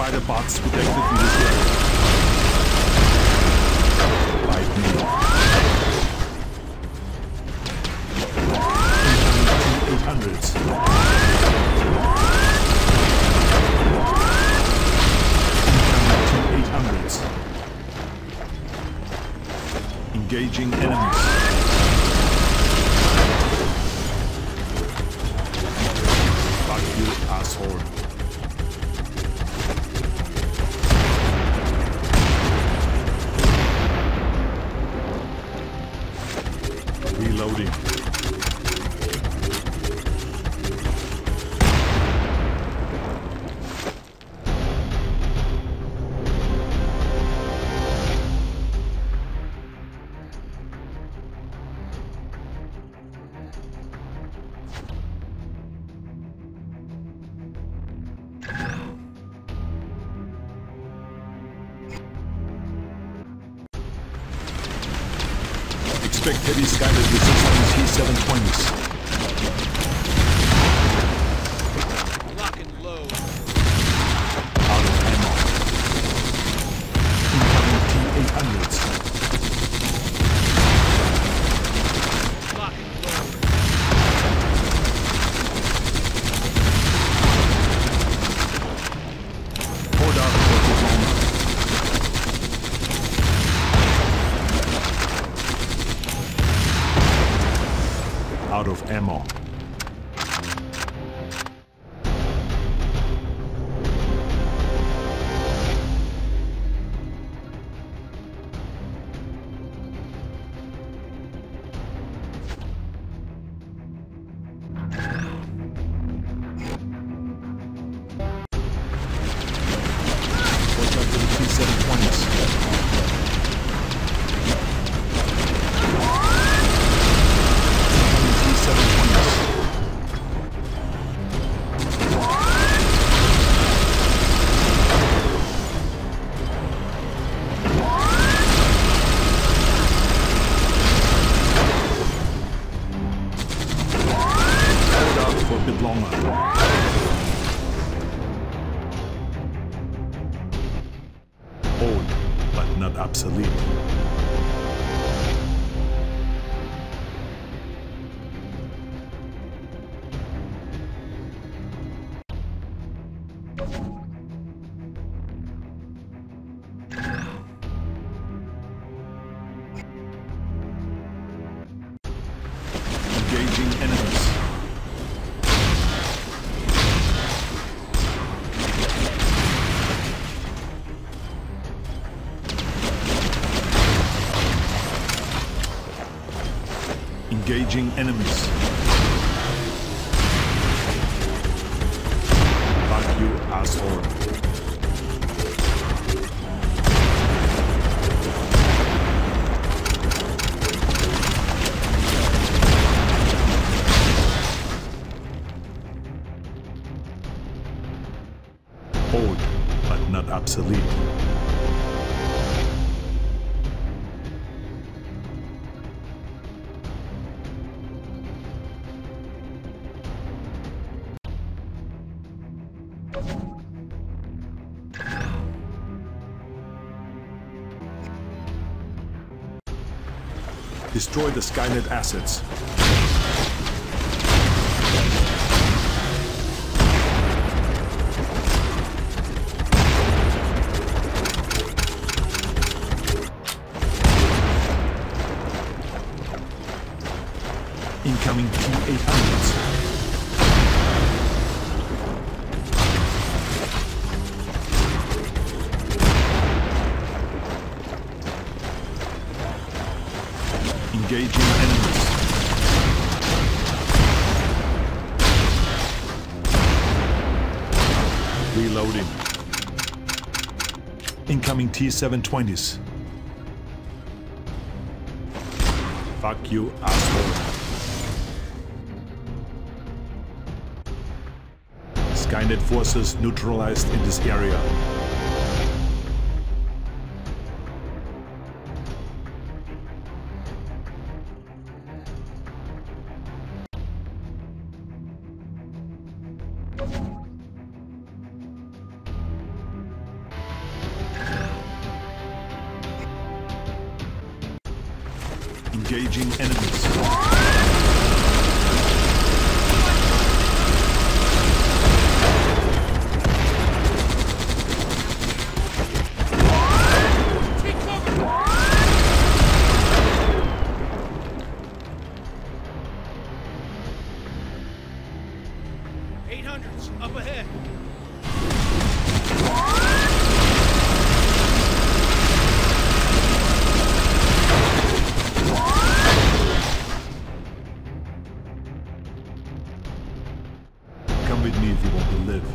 spider bots detected in this area. 5 minutes. Incoming T-800s. Incoming T-800s. Engaging enemies. Fuck you, asshole. Reloading. Expect heavy Skynet resistance T-720s. Lock and load. Out of ammo. Incoming T-800s. Lock and load. Poured out for Oklahoma. Out of ammo. Watch out for the T-720s. For a bit longer. Old, but not obsolete. Engaging enemies. Engaging enemies. Fuck you, asshole. Old, but not obsolete. Destroy the Skynet assets. Incoming T-800s. Engaging enemies. Reloading. Incoming T-720s. Fuck you, asshole. Skynet forces neutralized in this area. Engaging enemies. Take cover! 800s up ahead. Come with me if you want to live.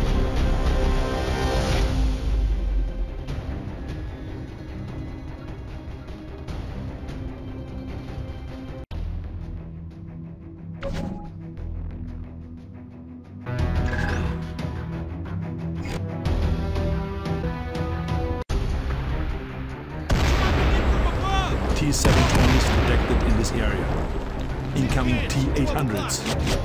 T-720 is detected in this area. Incoming T-800s.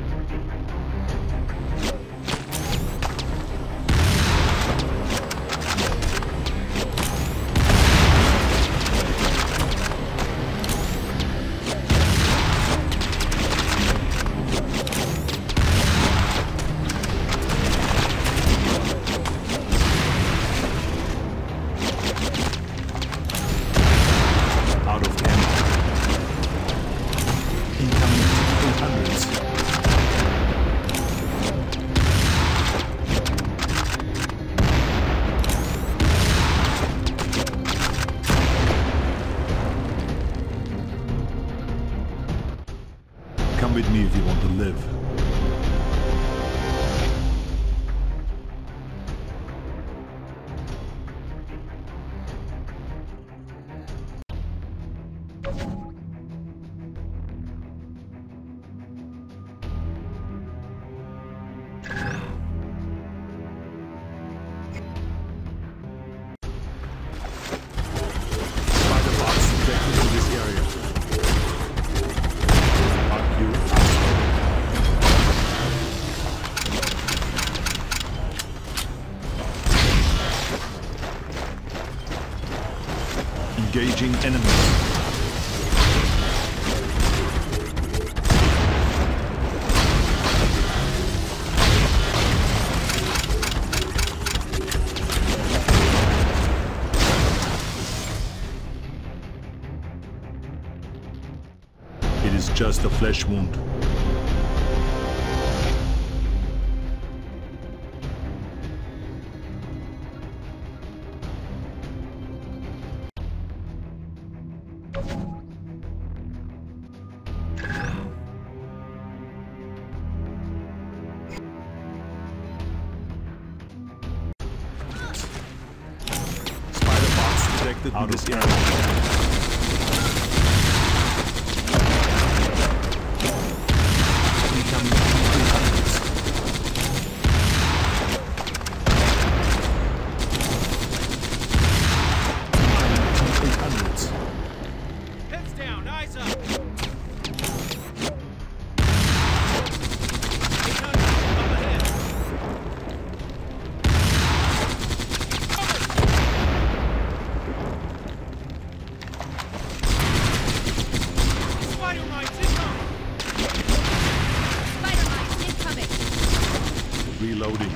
Come with me if you want to live. Spider bots detected in this area. Engaging enemies. It is just a flesh wound. Detected in this area. Incoming T-800s. T-800s. Heads down, eyes up. 800s up ahead. Reloading.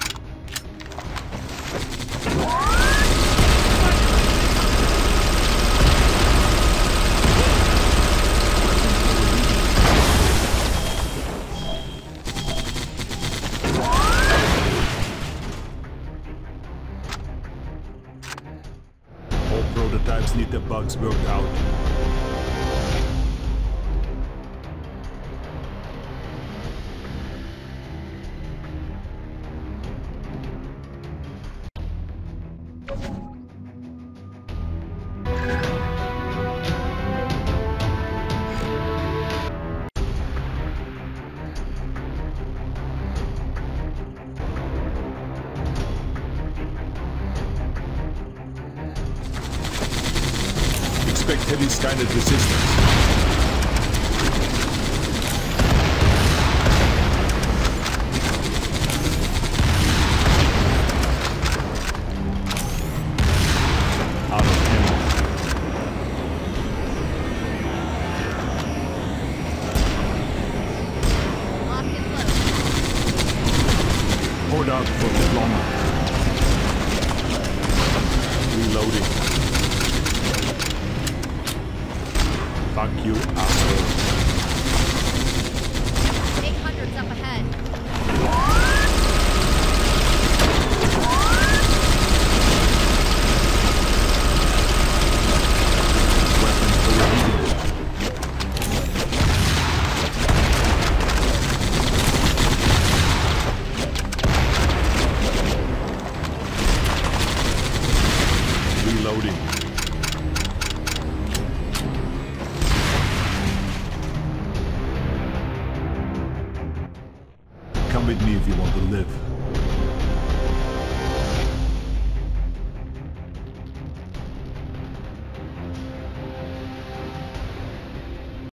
All prototypes need their bugs worked out. Expect heavy Skynet resistance. Out of ammo. out for deployment. Reloading. Fuck you, asshole. 800's up ahead. Weapons overheating. Reloading. Come with me if you want to live.